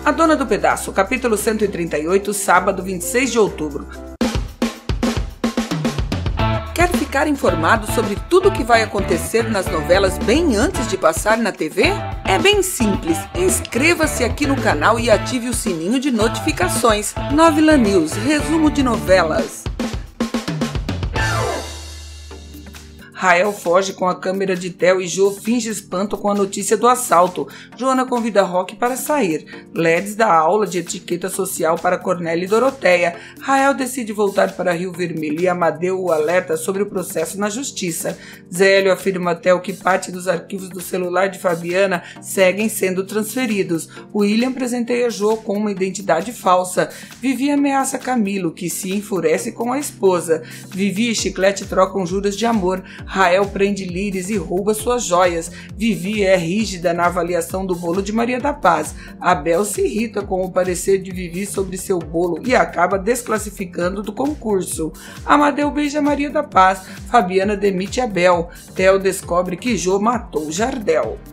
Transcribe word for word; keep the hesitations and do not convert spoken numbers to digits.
A Dona do Pedaço, capítulo cento e trinta e oito, sábado, vinte e seis de outubro. Quer ficar informado sobre tudo o que vai acontecer nas novelas bem antes de passar na T V? É bem simples, inscreva-se aqui no canal e ative o sininho de notificações. Novela News, resumo de novelas. Rael foge com a câmera de Theo e Jo finge espanto com a notícia do assalto. Joana convida Roque para sair. Ledes dá aula de etiqueta social para Cornélia e Doroteia. Rael decide voltar para Rio Vermelho e Amadeu o alerta sobre o processo na justiça. Zélio afirma a Theo que parte dos arquivos do celular de Fabiana seguem sendo transferidos. William presenteia Jo com uma identidade falsa. Vivi ameaça Camilo, que se enfurece com a esposa. Vivi e Chiclete trocam juras de amor. Rael prende Líris e rouba suas joias. Vivi é rígida na avaliação do bolo de Maria da Paz. Abel se irrita com o parecer de Vivi sobre seu bolo e acaba desclassificando do concurso. Amadeu beija Maria da Paz. Fabiana demite Abel. Theo descobre que Jo matou Jardel.